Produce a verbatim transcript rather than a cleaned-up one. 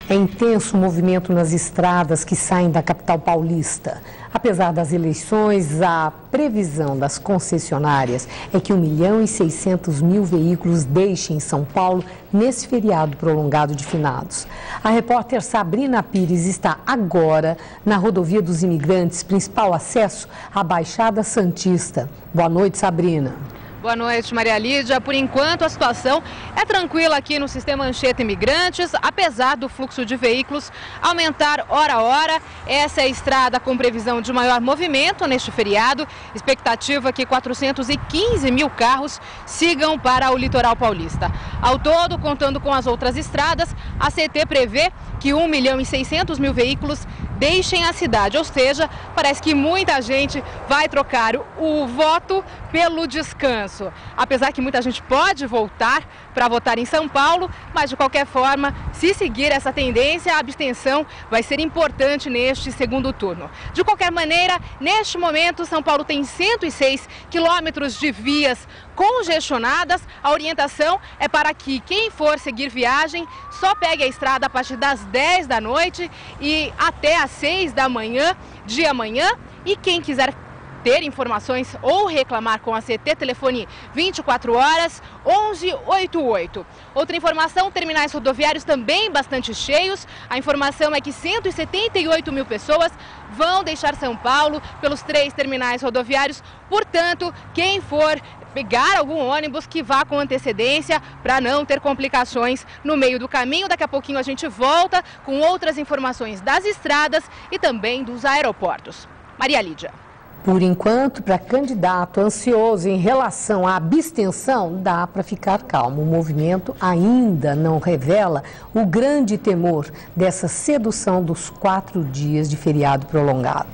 É intenso o movimento nas estradas que saem da capital paulista. Apesar das eleições, a previsão das concessionárias é que um milhão e seiscentos mil veículos deixem São Paulo nesse feriado prolongado de finados. A repórter Sabrina Pires está agora na rodovia dos Imigrantes, principal acesso à Baixada Santista. Boa noite, Sabrina. Boa noite, Maria Lídia. Por enquanto, a situação é tranquila aqui no sistema Anchieta Imigrantes, apesar do fluxo de veículos aumentar hora a hora. Essa é a estrada com previsão de maior movimento neste feriado. Expectativa que quatrocentos e quinze mil carros sigam para o litoral paulista. Ao todo, contando com as outras estradas, a C T prevê que um milhão e seiscentos mil veículos deixem a cidade, ou seja, parece que muita gente vai trocar o voto pelo descanso. Apesar que muita gente pode voltar para votar em São Paulo, mas de qualquer forma, se seguir essa tendência, a abstenção vai ser importante neste segundo turno. De qualquer maneira, neste momento, São Paulo tem cento e seis quilômetros de vias congestionadas. A orientação é para que quem for seguir viagem só pegue a estrada a partir das dez da noite e até às seis da manhã de amanhã. E quem quiser ter informações ou reclamar com a C T, telefone vinte e quatro horas, onze oitenta e oito. Outra informação, terminais rodoviários também bastante cheios. A informação é que cento e setenta e oito mil pessoas vão deixar São Paulo pelos três terminais rodoviários. Portanto, quem for pegar algum ônibus, que vá com antecedência para não ter complicações no meio do caminho. Daqui a pouquinho a gente volta com outras informações das estradas e também dos aeroportos. Maria Lídia. Por enquanto, para candidato ansioso em relação à abstenção, dá para ficar calmo. O movimento ainda não revela o grande temor dessa sedução dos quatro dias de feriado prolongado.